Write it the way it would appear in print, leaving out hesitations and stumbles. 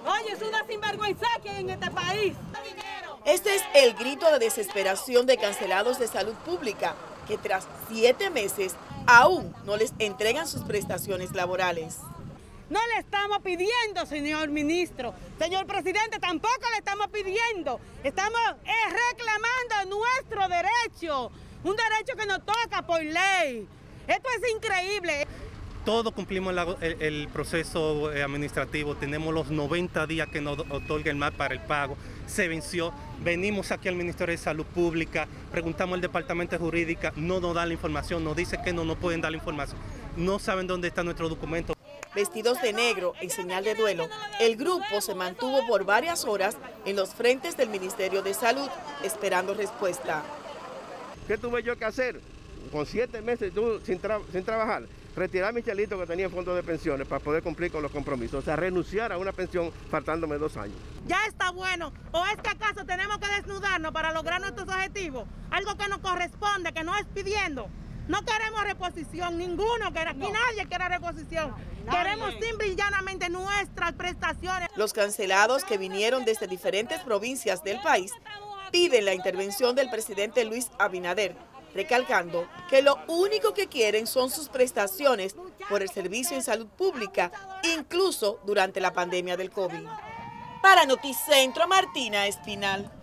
Oye, es una sinvergüenza que hay en este país. Este es el grito de desesperación de cancelados de salud pública, que tras 7 meses aún no les entregan sus prestaciones laborales. No le estamos pidiendo, señor ministro. Señor presidente, tampoco le estamos pidiendo. Estamos reclamando nuestro derecho, un derecho que nos toca por ley. Esto es increíble. Todos cumplimos el proceso administrativo, tenemos los 90 días que nos otorga el MAT para el pago, se venció, venimos aquí al Ministerio de Salud Pública, preguntamos al Departamento Jurídico, no nos da la información, nos dice que no pueden dar la información, no saben dónde está nuestro documento. Vestidos de negro en señal de duelo, el grupo se mantuvo por varias horas en los frentes del Ministerio de Salud esperando respuesta. ¿Qué tuve yo que hacer? Con 7 meses sin trabajar, retirar mi chelito que tenía en fondo de pensiones para poder cumplir con los compromisos, o sea, renunciar a una pensión faltándome 2 años. Ya está bueno, ¿o es que acaso tenemos que desnudarnos para lograr nuestros objetivos? Algo que nos corresponde, que no es pidiendo. No queremos reposición, ninguno quiere, aquí nadie quiere reposición. Queremos simple y llanamente nuestras prestaciones. Los cancelados que vinieron desde diferentes provincias del país piden la intervención del presidente Luis Abinader, recalcando que lo único que quieren son sus prestaciones por el servicio en salud pública, incluso durante la pandemia del COVID. Para Noticentro, Martina Espinal.